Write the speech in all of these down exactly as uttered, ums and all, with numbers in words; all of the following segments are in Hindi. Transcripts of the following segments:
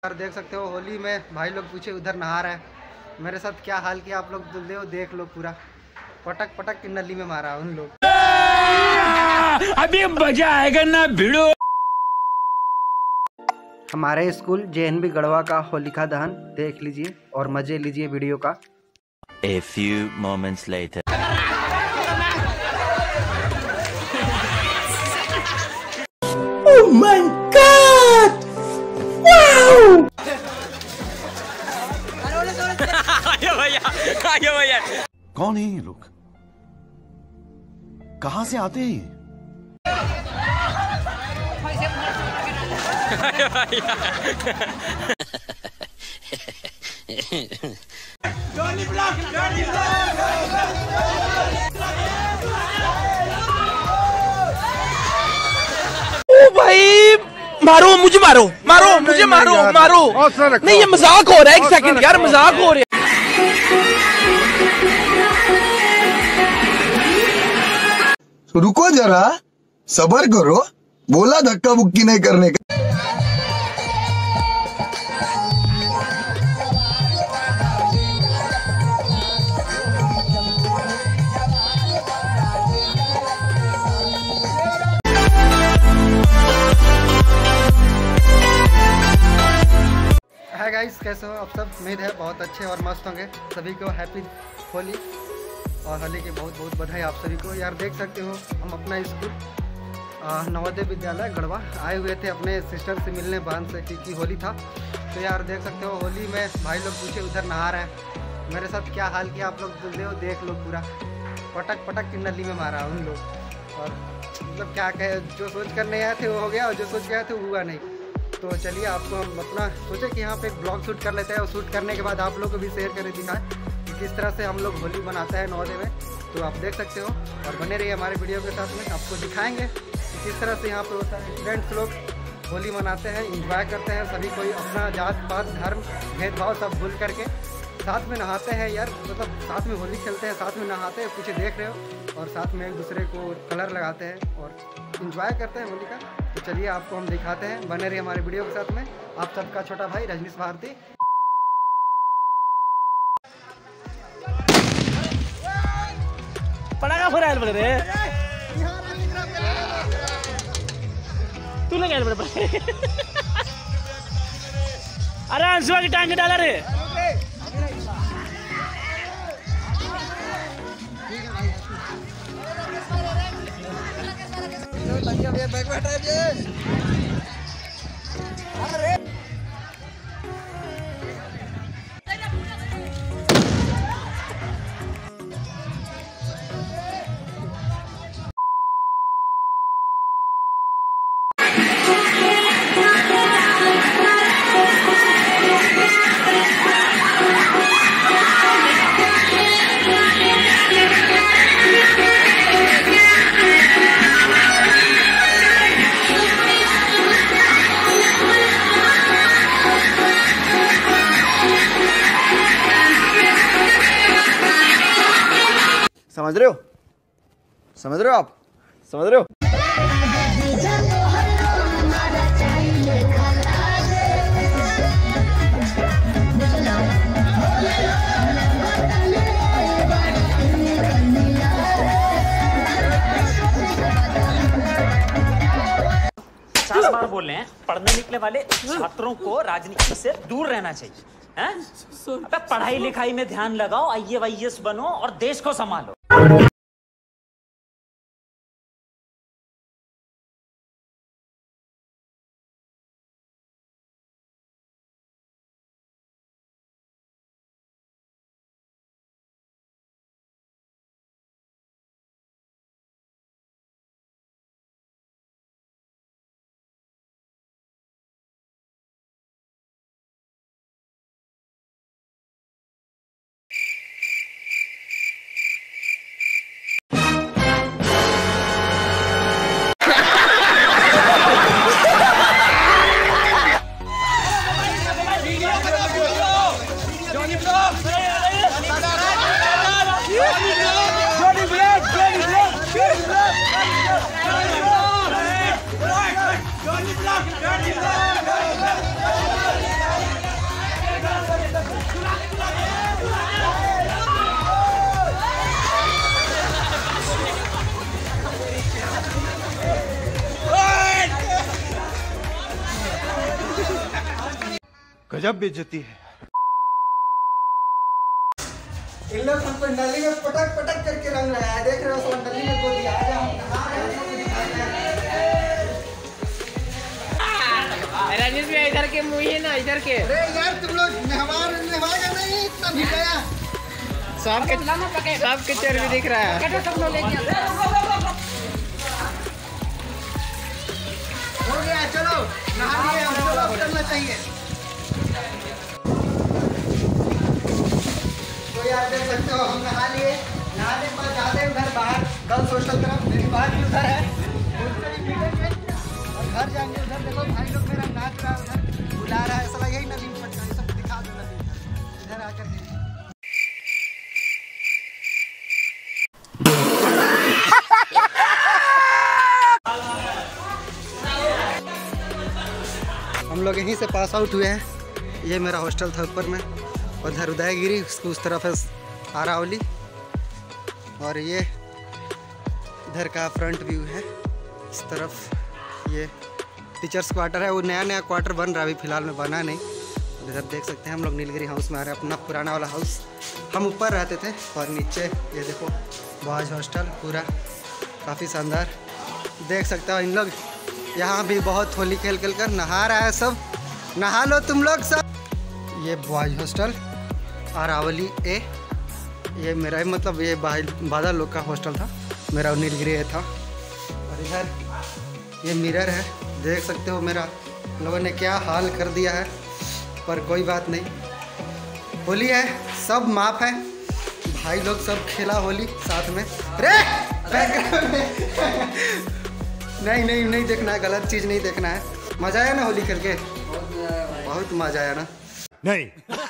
यार देख सकते हो होली में भाई लोग पीछे उधर नहा रहा है। मेरे साथ क्या हाल किया आप लोग हो देख लो। पूरा पटक पटक की नली में मारा उन लोग। अभी मजा आएगा ना भिड़ो। हमारे school J N B Garhwa का होलिका दहन देख लीजिए और मजे लीजिए वीडियो का। A few moments later. Oh my God! Wow! आयो भैया, आयो भैया। कौन है ये लोग? कहां से आते हैं? आयो भैया। Johnny block, Johnny block. ओ भाई मारो मुझे, मारो मारो मुझे, मारो मारो। नहीं ये मजाक हो रहा है, एक सेकंड यार, मजाक हो रहा है। रुको जरा, सबर करो, बोला धक्का मुक्की नहीं करने का। हाय गाइस, कैसे हो आप सब? उम्मीद है बहुत अच्छे और मस्त होंगे। सभी को हैप्पी होली और होली की बहुत बहुत बधाई आप सभी को। यार देख सकते हो हम अपना स्कूल नवोदय विद्यालय गढ़वा आए हुए थे अपने सिस्टर से मिलने बहन से, क्योंकि होली था। तो यार देख सकते हो होली में भाई लोग पीछे उधर नहा रहे हैं। मेरे साथ क्या हाल किया आप लोग हो देख लो। पूरा पटक पटक की नली में मारा उन लोग। और मतलब क्या कहे, जो सोच कर नहीं आए थे वो हो गया और जो सोच के आए थे वो हुआ नहीं। तो चलिए आपको हम अपना सोचे कि यहाँ पे एक ब्लॉग शूट कर लेते हैं और शूट करने के बाद आप लोग को भी शेयर करके दिखाएं कि किस तरह से हम लोग होली मनाते हैं नवोदय में। तो आप देख सकते हो और बने रहिए हमारे वीडियो के साथ में। आपको दिखाएंगे कि किस तरह से यहाँ पे होता है। स्टूडेंट्स लोग होली मनाते हैं, इंजॉय करते हैं। सभी कोई अपना जात पात धर्म भेदभाव सब भूल करके साथ में नहाते हैं। यार मतलब साथ में होली खेलते हैं, साथ में नहाते हैं, पीछे देख रहे हो, और साथ में एक दूसरे को कलर लगाते हैं और इंजॉय करते हैं होली का। तो चलिए आपको हम दिखाते हैं, बने रहिए हमारे वीडियो के साथ में। आप सबका छोटा भाई रजनीश भारती। पटाखा फोड़ायल बोले रे, तू लगायल बोले। अरे अंशुआ की टांग डाला रे। समझ रहे हो? समझ रहे हो आप? समझ रहे हो? पचास बार बोल रहे हैं, पढ़ने निकले वाले छात्रों को राजनीति से दूर रहना चाहिए। हैं? अबे पढ़ाई लिखाई में ध्यान लगाओ, आई ए वाई एस बनो और देश को संभालो। गजब बेइज्जती है। इन लोग हमको नली में पटक पटक करके रंग लगाया, देख रहे हो सब नली में को दिया। आजा हम नहा रहे हैं, हमको दिखाते हैं। राजेश भैया इधर के मुँह ही ना, इधर के। अरे यार तुम लोग नहवा नहवाएगा नहीं, इतना भिगाया। सब के सब के चर्बी दिख रहा है। हो गया, चलो नहा लिए, हमको अब करना चाहिए। तो यार देख सकते हो हम नहा लिए, नहाने के बाद जाते हैं उधर बाहर गर्ल्स हॉस्टल तरफ। मेरी बात भी उधर है, उससे भी मिलेंगे और घर जाएंगे। उधर देखो भाई लोग मेरा नाच रहा है, उधर बुला रहा है। साला यही नवीन पटना है, सब दिखा दो नवीन इधर आकर के। हम लोग यहीं से पास आउट हुए हैं। ये मेरा हॉस्टल था ऊपर में, उधर उदयगिरी, उसको उस तरफ है आरावली, और ये इधर का फ्रंट व्यू है। इस तरफ ये टीचर्स क्वार्टर है, वो नया नया क्वार्टर बन रहा है, अभी फिलहाल में बना नहीं। इधर देख सकते हैं हम लोग नीलगिरी हाउस में आ रहे हैं, अपना पुराना वाला हाउस। हम ऊपर रहते थे और नीचे ये देखो बॉयज़ हॉस्टल, पूरा काफ़ी शानदार। देख सकते हो इन लोग यहाँ भी बहुत होली खेल खेल कर नहा रहा है सब। नहा लो तुम लोग सब। ये बॉयज़ हॉस्टल आरावली ए, ये मेरा मतलब ये बादल लोग का हॉस्टल था, मेरा नीलगिरी ए था। और इधर ये मिरर है, देख सकते हो मेरा लोगों ने क्या हाल कर दिया है, पर कोई बात नहीं। होली है, सब माफ़ है। भाई लोग सब खेला होली साथ में। रे बैकग्राउंड में नहीं नहीं नहीं देखना है, गलत चीज़ नहीं देखना है। मज़ा आया ना होली खेल के? बहुत मज़ा आया ना? नहीं।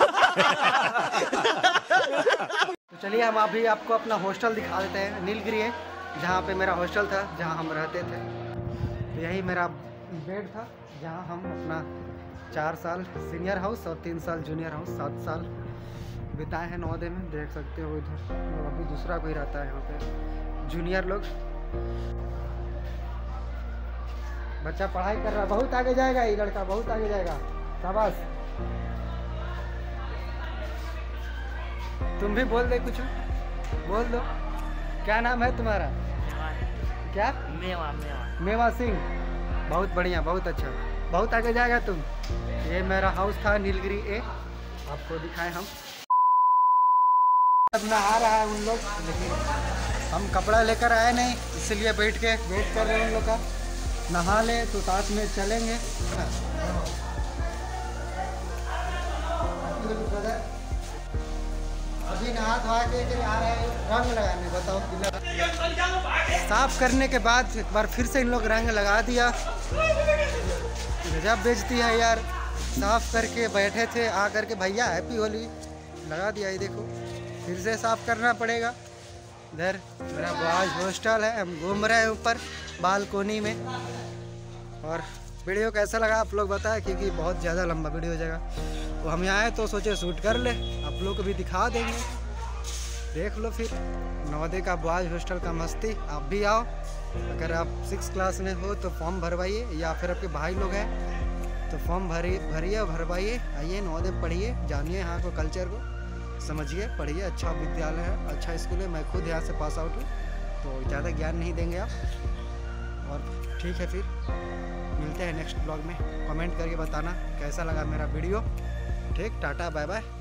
तो चलिए हम अभी आपको अपना हॉस्टल दिखा देते हैं। नीलगिरी है जहाँ पे मेरा हॉस्टल था, जहाँ हम रहते थे। तो यही मेरा बेड था, जहाँ हम अपना चार साल सीनियर हाउस और तीन साल जूनियर हाउस, सात साल बिताए हैं नवोदय में। देख सकते हो इधर अभी दूसरा कोई रहता है यहाँ पे, जूनियर लोग। बच्चा पढ़ाई कर रहा है, बहुत आगे जाएगा ये लड़का, बहुत आगे जाएगा। शाबाश। तुम भी बोल दे, कुछ बोल दो। क्या नाम है तुम्हारा? क्या? मेवा मेवा मेवा सिंह। बहुत बढ़िया, बहुत अच्छा, बहुत आगे जाएगा तुम। ये मेरा हाउस था नीलगिरी ए, आपको दिखाएं हम। अब नहा रहा है उन लोग, लेकिन हम कपड़ा लेकर आए नहीं, इसलिए बैठ के वेट कर रहे हैं उन लोग का। नहा ले तो साथ में चलेंगे। अभी नहा धोआ के आ रहे हैं रंग लगाने। बताओ, साफ करने के बाद एक बार फिर से इन लोग रंग लगा दिया। गजब बेइज्जती है यार। साफ करके बैठे थे, आ करके भैया हैप्पी होली लगा दिया। ये देखो फिर से साफ करना पड़ेगा। इधर मेरा बॉयज हॉस्टल है, हम घूम रहे हैं ऊपर बालकोनी में। और वीडियो कैसा लगा आप लोग बताएं, क्योंकि बहुत ज़्यादा लंबा वीडियो हो जाएगा। तो हम यहाँ आए तो सोचे शूट कर ले, आप लोग को भी दिखा देंगे। देख लो फिर नवोदय का बॉयज हॉस्टल का मस्ती। आप भी आओ, अगर आप सिक्स क्लास में हो तो फॉर्म भरवाइए, या फिर आपके भाई लोग हैं तो फॉर्म भरिए भरिए भरवाइए। आइए नवोदय पढ़िए, जानिए यहाँ को कल्चर को, समझिए, पढ़िए। अच्छा विद्यालय है, अच्छा स्कूल है। मैं खुद यहाँ से पास आउट हूँ, तो ज़्यादा ज्ञान नहीं देंगे आप। और ठीक है, फिर मिलते हैं नेक्स्ट ब्लॉग में। कमेंट करके बताना कैसा लगा मेरा वीडियो। ठीक, टाटा बाय बाय।